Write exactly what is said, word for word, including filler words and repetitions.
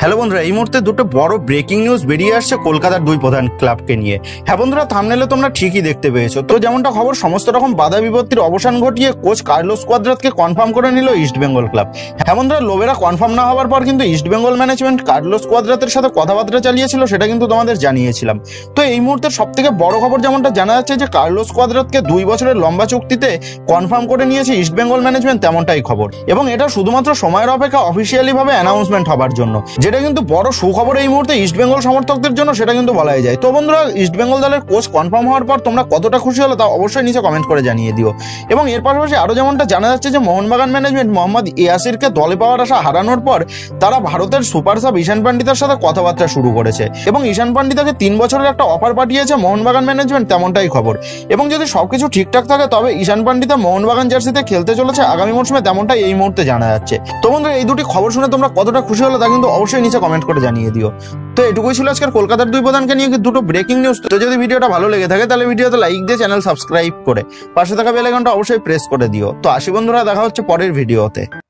Hello বন্ধুরা, এই মুহূর্তে দুটো বড় ব্রেকিং নিউজ বেরিয়ে আসছে কলকাতার দুই প্রধান ক্লাবকে নিয়ে। হ্যাঁ বন্ধুরা, থাম্বনেলে তোমরা ঠিকই দেখতে পেয়েছো। তো যেমনটা খবর, সমস্ত রকম বাধা বিপত্তির অবসান ঘটিয়ে কোচ কার্লোস কোয়াদ্রাতকে কনফার্ম করে নিল ইস্টবেঙ্গল ক্লাব। হ্যাঁ বন্ধুরা, লোবেরা কনফার্ম না হওয়ার পর কিন্তু ইস্টবেঙ্গল ম্যানেজমেন্ট কার্লোস কোয়াদ্রাতের সাথে কথাবার্তা চালিয়েছিল, সেটা কিন্তু তোমাদের জানিয়েছিলাম। তো এই মুহূর্তে সব থেকে বড় খবর যেমনটা জানা যাচ্ছে যে কার্লোস কোয়াদ্রাতকে দুই বছরের লম্বা চুক্তিতে কনফার্ম করে নিয়েছে ইস্টবেঙ্গল ম্যানেজমেন্ট, তেমনটাই খবর। এবং এটা শুধুমাত্র সময়ের অপেক্ষা অফিসিয়ালি ভাবে অ্যানাউন্সমেন্ট হবার জন্য, যেটা কিন্তু বড় সুখবর এই মুহূর্তে ইস্টবেঙ্গল সমর্থকদের জন্য, সেটা কিন্তু বলাই যায়। তো বন্ধুরা, ইস্টবেঙ্গল দলের কোচ কনফার্ম হওয়ার পর তোমরা কতটা খুশি হলো তা অবশ্যই নিচে কমেন্ট করে জানিয়ে দিও। এবং এর পাশাপাশি আরো যেমনটা জানা যাচ্ছে যে মোহনবাগান ম্যানেজমেন্ট মোহাম্মদ ইয়াসিরকে দলে পাওয়ার আশা হারানোর পর তারা ভারতের সুপার সাব ঈশান পান্ডিতার সাথে কথাবার্তা শুরু করেছে এবং ঈশান পান্ডিতাকে তিন বছরের একটা অফার পাঠিয়েছে মোহনবাগান ম্যানেজমেন্ট, তেমনটাই খবর। এবং যদি সবকিছু ঠিকঠাক থাকে তবে ঈশান পান্ডিতা মোহনবাগান জার্সিতে খেলতে চলেছে আগামী মৌসুমে, তেমনটাই এই মুহূর্তে জানা যাচ্ছে। তো বন্ধুরা, এই দুটি খবর শুনে তোমরা কতটা খুশি হলো তা কিন্তু অবশ্যই নিচে কমেন্ট করে জানিয়ে দিও। তো এটুকুই ছিল আজকের কলকাতার দুই প্রধানকে নিয়ে দুটো ব্রেকিং নিউজ। তো যদি ভিডিওটা ভালো লেগে থাকে তাহলে ভিডিওতে লাইক দিয়ে চ্যানেল সাবস্ক্রাইব করে পাশে থাকা বেল আইকনটা অবশ্যই প্রেস করে দিও। তো আসি বন্ধুরা, দেখা হচ্ছে পরের ভিডিওতে।